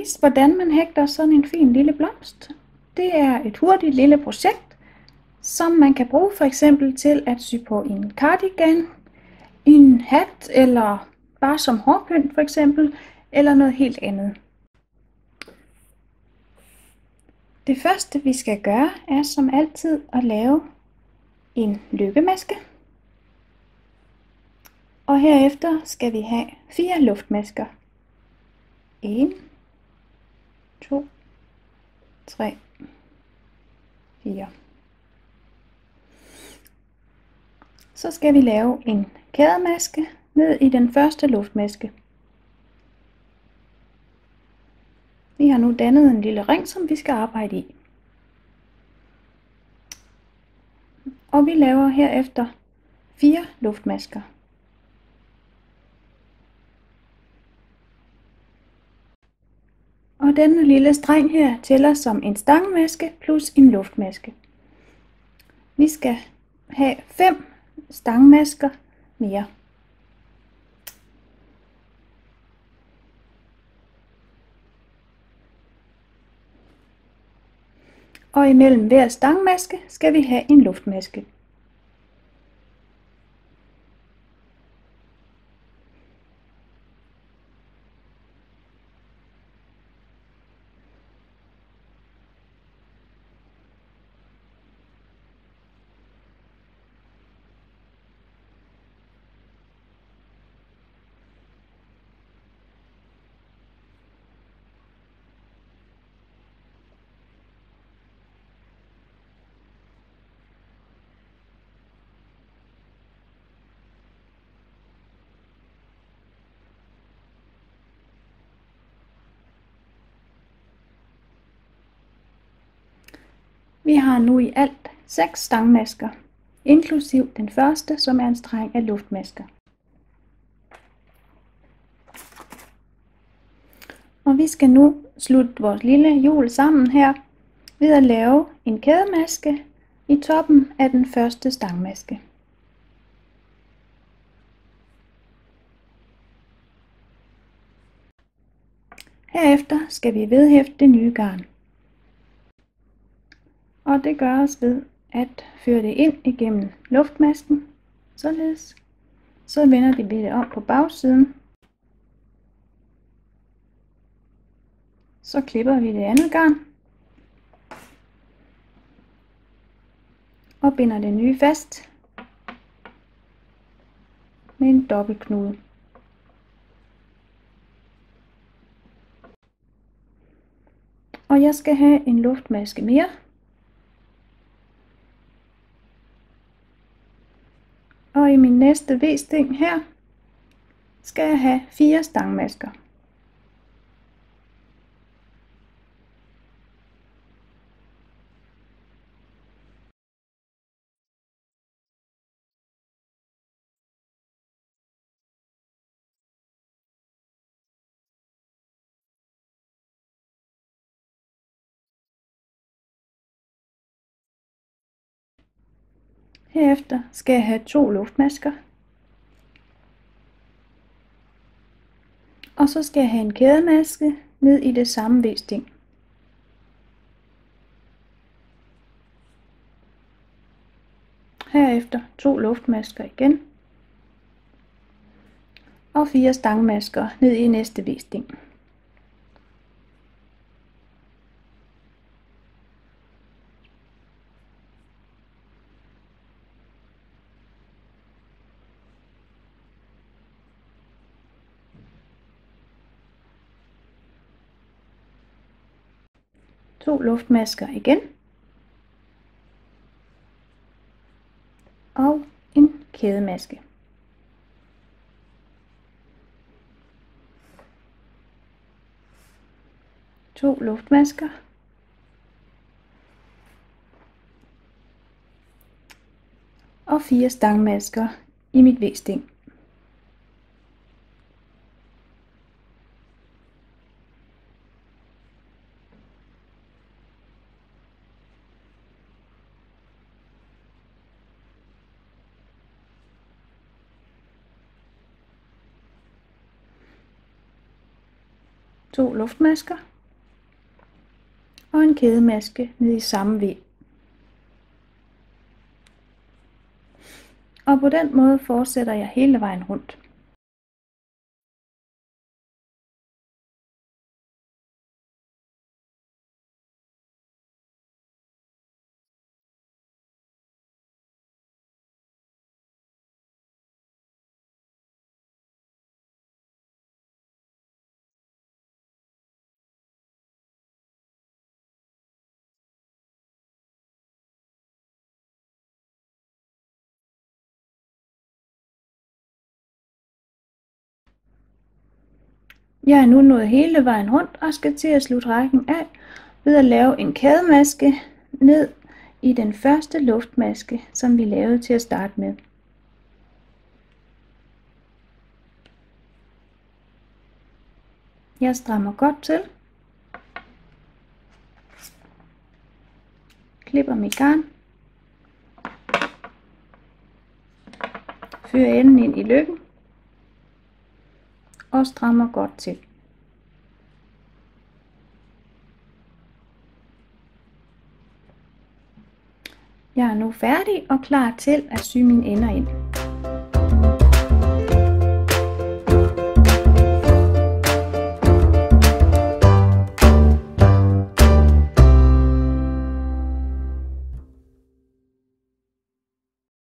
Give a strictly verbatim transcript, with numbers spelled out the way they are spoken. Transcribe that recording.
vise, hvordan man hægter sådan en fin lille blomst. Det er et hurtigt lille projekt, som man kan bruge for eksempel til at sy på en cardigan, en hat eller bare som hårpynt for eksempel, eller noget helt andet. Det første vi skal gøre er som altid at lave en løbemaske. Og herefter skal vi have fire luftmasker. en, to, tre, fire. Så skal vi lave en kædemaske ned i den første luftmaske. Vi har nu dannet en lille ring, som vi skal arbejde i. Og vi laver herefter fire luftmasker. Og denne lille streng her tæller som en stangmaske plus en luftmaske. Vi skal have fem stangmasker mere. Og imellem hver stangmaske skal vi have en luftmaske. Vi har nu i alt seks stangmasker, inklusiv den første, som er en streng af luftmasker. Og vi skal nu slutte vores lille hjul sammen her ved at lave en kædemaske i toppen af den første stangmaske. Herefter skal vi vedhæfte det nye garn. Og det gøres ved at føre det ind igennem luftmasken, således. Så vender vi det om på bagsiden. Så klipper vi det andet garn. Og binder det nye fast med en dobbeltknude. Og jeg skal have en luftmaske mere. Og i min næste V-sting her skal jeg have fire stangmasker. Herefter skal jeg have to luftmasker. Og så skal jeg have en kædemaske ned i det samme V-sting. Herefter to luftmasker igen. Og fire stangmasker ned i næste V-sting. To luftmasker igen. Og en kædemaske. To luftmasker. Og fire stangmasker i mit V-sting. To luftmasker. og en kædemaske ned i samme væv. Og på den måde fortsætter jeg hele vejen rundt. Jeg er nu nået hele vejen rundt og skal til at slutte rækken af ved at lave en kædemaske ned i den første luftmaske, som vi lavede til at starte med. Jeg strammer godt til, klipper mit garn, fører enden ind i løkken og strammer godt til. Jeg er nu færdig og klar til at sy mine ender ind.